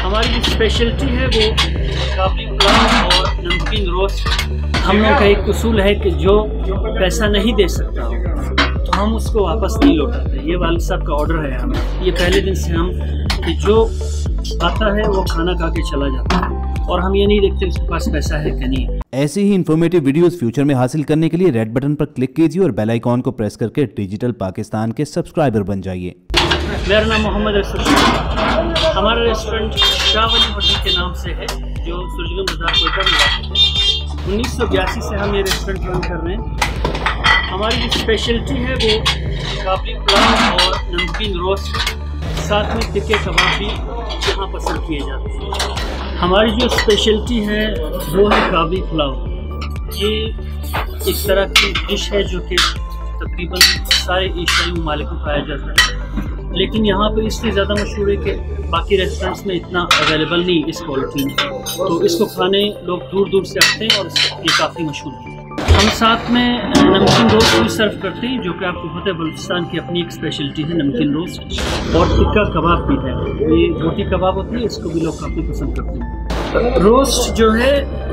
हमारी जो स्पेशलिटी है वो काबली पुलाव और नमकीन रोस्ट। हम लोग का एक उसूल है कि जो पैसा नहीं दे सकता तो हम उसको वापस नहीं लौटाते। ये वालिद साहब का ऑर्डर है हमें, ये पहले दिन से हम कि जो आता है वो खाना खा के चला जाता है और हम ये नहीं देखते उसके पास पैसा है कि नहीं। ऐसे ही इन्फॉर्मेटिव वीडियोस फ्यूचर में हासिल करने के लिए रेड बटन पर क्लिक कीजिए और बेल आइकॉन को प्रेस करके डिजिटल पाकिस्तान के सब्सक्राइबर बन जाइए। मेरा नाम मोहम्मद रसूल। हमारा रेस्टोरेंट शाह वली होटल के नाम से है जो सुरजगंज बाजार कोयटा में है। 1982 से हम ये रेस्टोरेंट रन कर रहे हैं। हमारी जो स्पेशलिटी है वो काबली पुलाव और नमकीन रोस्ट, साथ में टिक्के कबाब भी यहाँ पसंद किए जाते हैं। हमारी जो स्पेशलिटी है वो है काबली पुलाव। ये एक तरह की डिश है जो कि तकरीबन सारे एशियाई ममालिक में पाया जाता है, लेकिन यहाँ पर इसलिए ज़्यादा मशहूर है कि बाकी रेस्टोरेंट्स में इतना अवेलेबल नहीं इस क्वालिटी में, तो इसको खाने लोग दूर दूर से आते हैं और ये काफ़ी मशहूर है। हम साथ में नमकीन रोस्ट भी सर्व करते हैं जो कि आपको पता है बलूचिस्तान की अपनी एक स्पेशलिटी है नमकीन रोस्ट, और टिक्का कबाब भी है। ये रोटी कबाब होती है, इसको भी लोग काफ़ी पसंद करते हैं। रोस्ट जो है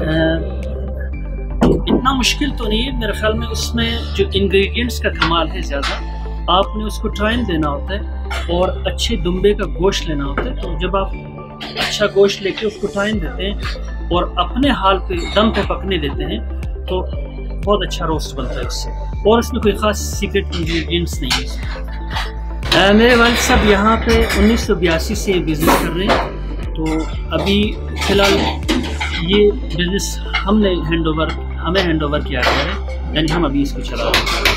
इतना मुश्किल तो नहीं है मेरे ख्याल में, उसमें जो इंग्रेडिएंट्स का कमाल है ज़्यादा, आपने उसको टाइम देना होता है और अच्छे दुम्बे का गोश्त लेना होता है। तो जब आप अच्छा गोश्त लेके उसको टाइम देते हैं और अपने हाल पे दम पे पकने देते हैं तो बहुत अच्छा रोस्ट बनता है इससे, और इसमें कोई ख़ास सीक्रेट इंग्रेडिएंट्स नहीं है। मेरे वालिद साहब यहाँ पे 1982 से बिज़नेस कर रहे हैं, तो अभी फ़िलहाल ये बिज़नेस हमें हैंड ओवर किया गया है, यानी हम अभी इसको चला रहे हैं।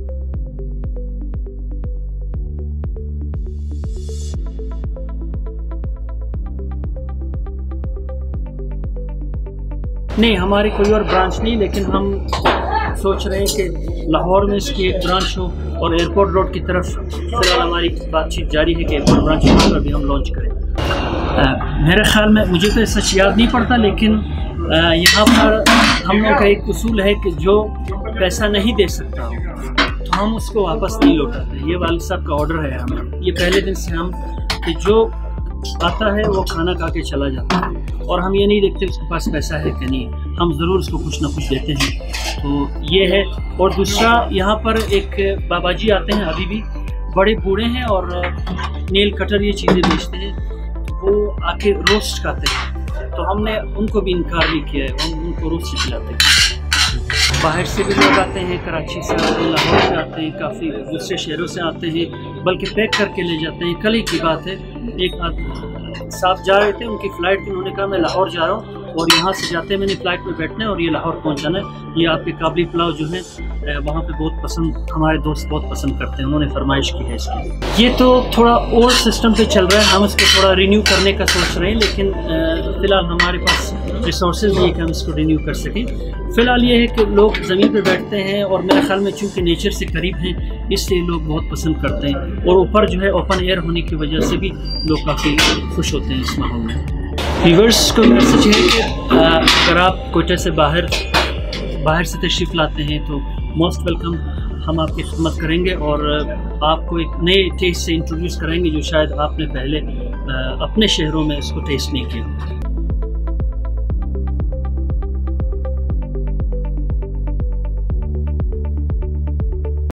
नहीं, हमारी कोई और ब्रांच नहीं, लेकिन हम सोच रहे हैं कि लाहौर में इसकी एक ब्रांच हो और एयरपोर्ट रोड की तरफ फिलहाल हमारी बातचीत जारी है कि एयरपोर्ट ब्रांच पर अभी हम लॉन्च करें। मेरे ख्याल में, मुझे तो सच याद नहीं पड़ता, लेकिन यहाँ पर हम लोग का एक उसूल है कि जो पैसा नहीं दे सकता तो हम उसको वापस नहीं लौटाते। ये वालिद साहब का ऑर्डर है हमें, ये पहले दिन से हम कि जो आता है वो खाना खा के चला जाता है और हम ये नहीं देखते उसके पास पैसा है कि नहीं, हम ज़रूर उसको कुछ ना कुछ देते हैं। तो ये है। और दूसरा, यहाँ पर एक बाबा जी आते हैं, अभी भी बड़े बूढ़े हैं और नेल कटर ये चीज़ें बेचते हैं, तो वो आके रोस्ट खाते हैं, तो हमने उनको भी इनकार नहीं किया है, हम उनको रोस्ट खिलाते हैं। बाहर से भी लोग आते हैं, कराची से आते हैं, लाहौर से आते हैं, काफ़ी दूसरे शहरों से आते हैं, बल्कि पैक करके ले जाते हैं। कल ही की बात है, एक साहब जा रहे थे, उनकी फ़्लाइट थी, उन्होंने कहा मैं लाहौर जा रहा हूँ और यहाँ से जाते मैंने फ़्लाइट में बैठना है और ये लाहौर पहुँचाना है। ये आपके काबली पुलाव जो है वहाँ पे बहुत पसंद, हमारे दोस्त बहुत पसंद करते हैं, उन्होंने फरमाइश की है इसकी। ये तो थोड़ा ओल्ड सिस्टम पे चल रहा है, हम इसको थोड़ा रिन्यू करने का सोच रहे हैं, लेकिन फ़िलहाल हमारे पास रिसोर्सेज नहीं है कि हम इसको रिन्यू कर सकें। फ़िलहाल ये है कि लोग ज़मीन पे बैठते हैं और मेरे ख्याल में चूँकि नेचर से करीब हैं इसलिए लोग बहुत पसंद करते हैं, और ऊपर जो है ओपन एयर होने की वजह से भी लोग काफ़ी खुश होते हैं इस माहौल में। व्यूअर्स को मैसेज है कि अगर आप कोयटा से बाहर से तशरीफ़ लाते हैं तो मोस्ट वेलकम, हम आपकी खिदमत करेंगे और आपको एक नए टेस्ट से इंट्रोड्यूस कराएंगे जो शायद आपने पहले अपने शहरों में इसको टेस्ट नहीं किया।